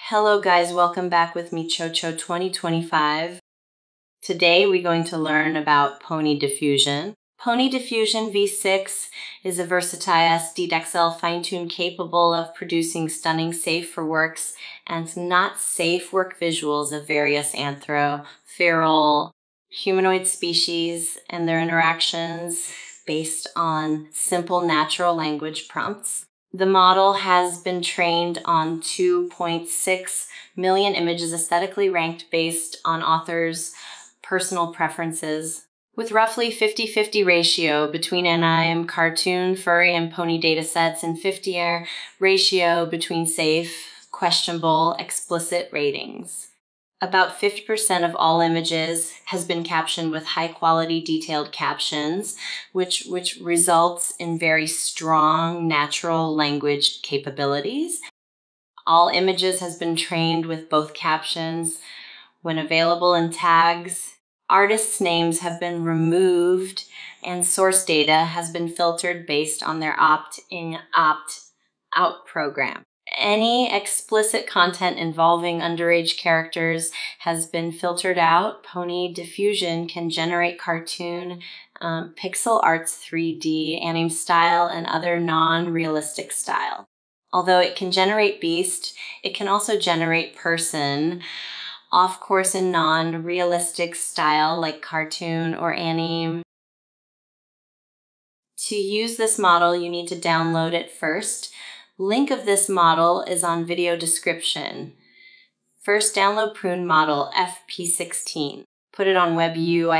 Hello guys, welcome back with me, Chocho 2025. Today we're going to learn about Pony Diffusion. Pony Diffusion V6 is a versatile SDXL finetune capable of producing stunning safe for works and not safe work visuals of various anthro, feral, humanoid species and their interactions based on simple natural language prompts. The model has been trained on 2.6 million images aesthetically ranked based on authors' personal preferences, with roughly 50-50 ratio between anime, cartoon, furry, and pony datasets, and 50 ratio between safe, questionable, explicit ratings. About 50% of all images has been captioned with high-quality detailed captions, which results in very strong natural language capabilities. All images has been trained with both captions when available in tags. Artists' names have been removed, and source data has been filtered based on their opt-in, opt-out program. Any explicit content involving underage characters has been filtered out. Pony Diffusion can generate cartoon, pixel arts 3D, anime style, and other non-realistic style. Although it can generate beast, it can also generate person, off-course and non-realistic style like cartoon or anime. To use this model, you need to download it first. Link of this model is on video description. First, download Prune Model FP16. Put it on web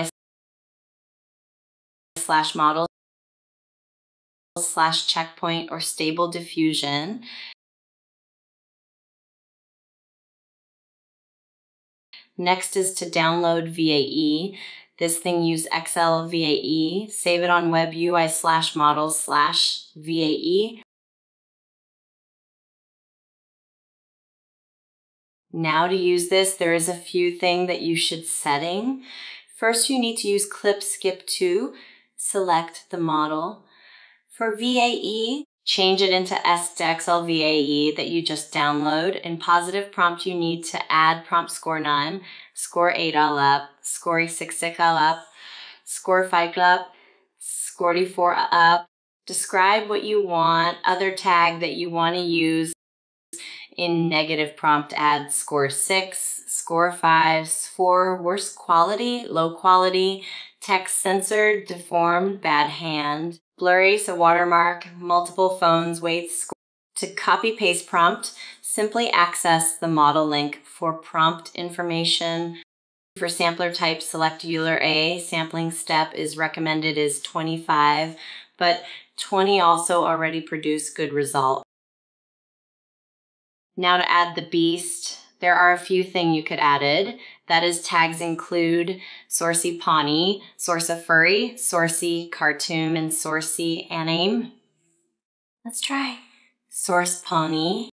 UI/model/checkpoint or stable diffusion. Next is to download VAE. This thing use XL VAE. Save it on web UI/model/VAE. Now to use this, there is a few things that you should setting. First, you need to use clip skip to select the model. For VAE, change it into SDXL VAE that you just download. In positive prompt, you need to add prompt score 9, score 8 all up, score 6 all up, score 5 up, score 4 up. Describe what you want, other tag that you want to use. In negative prompt, add score 6, score 5, for worst quality, low quality, text censored, deformed, bad hand, blurry, so watermark, multiple phones, weights, score. To copy paste prompt, simply access the model link for prompt information. For sampler type, select Euler A. Sampling step is recommended is 25, but 20 also already produced good result. Now to add the beast, there are a few things you could add. That is, tags include sourcey pony, source furry, sourcey cartoon, and sourcey anime. Let's try. Source pony.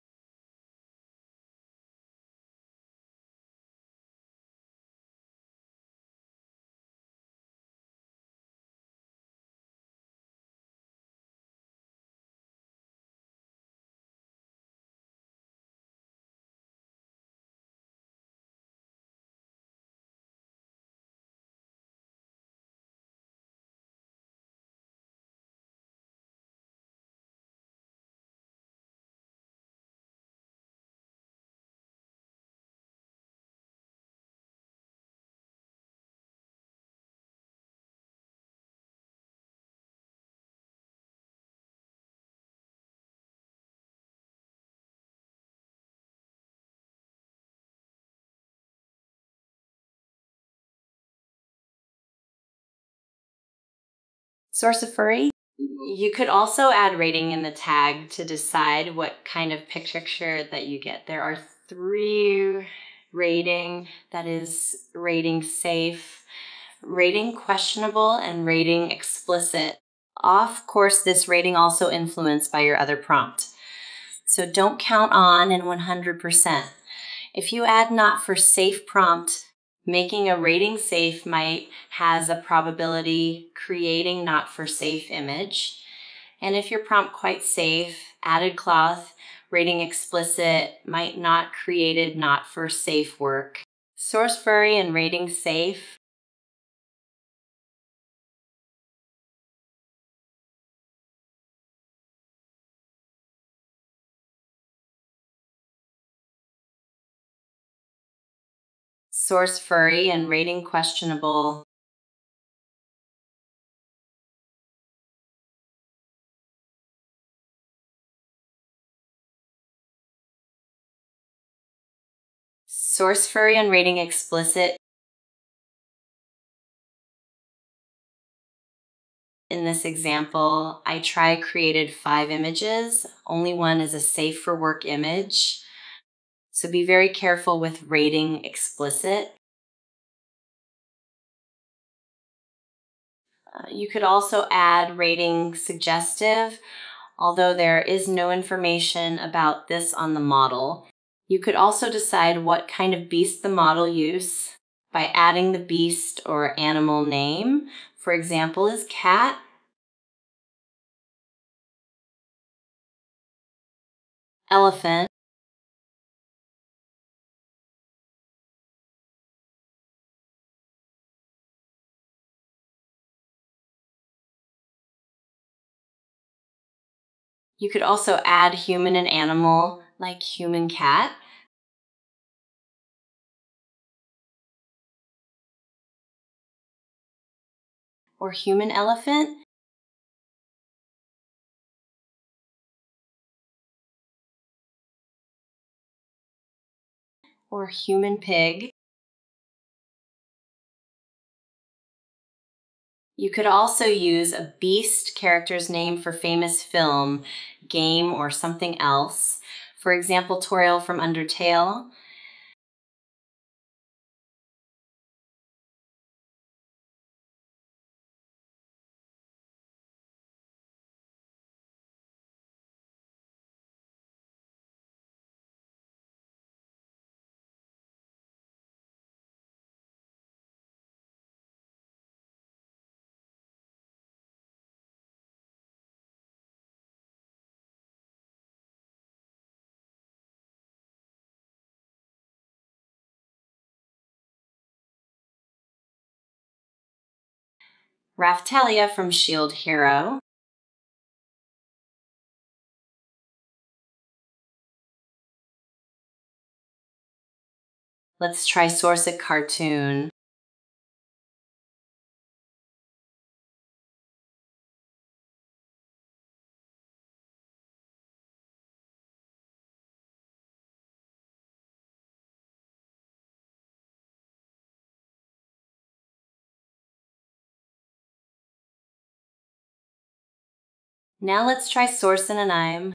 Source of furry. You could also add rating in the tag to decide what kind of picture that you get. There are 3 rating, that is rating safe, rating questionable, and rating explicit. Of course, this rating also influenced by your other prompt. So don't count on in 100%. If you add not for safe prompt, making a rating safe might has a probability creating not for safe image. And if your prompt quite safe, added cloth, Rating explicit, might not, created not for safe work. Source furry and rating safe. Source furry and rating questionable. Source furry and rating explicit. In this example, I created 5 images. Only one is a safe for work image. So be very careful with rating explicit. You could also add rating suggestive, although there is no information about this on the model. You could also decide what kind of beast the model uses by adding the beast or animal name. For example, is cat. Elephant. You could also add human and animal, like human cat. Or human elephant. Or human pig. You could also use a beast character's name for famous film, game, or something else. For example, Toriel from Undertale. Raphtalia from Shield Hero. Let's try source a cartoon. Now let's try source an anime.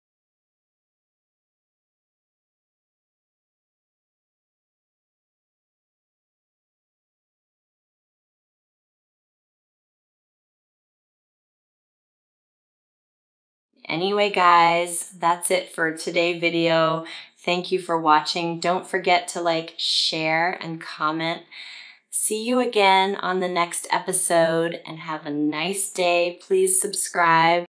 Anyway, guys, that's it for today's video. Thank you for watching. Don't forget to like, share, and comment. See you again on the next episode and have a nice day. Please subscribe.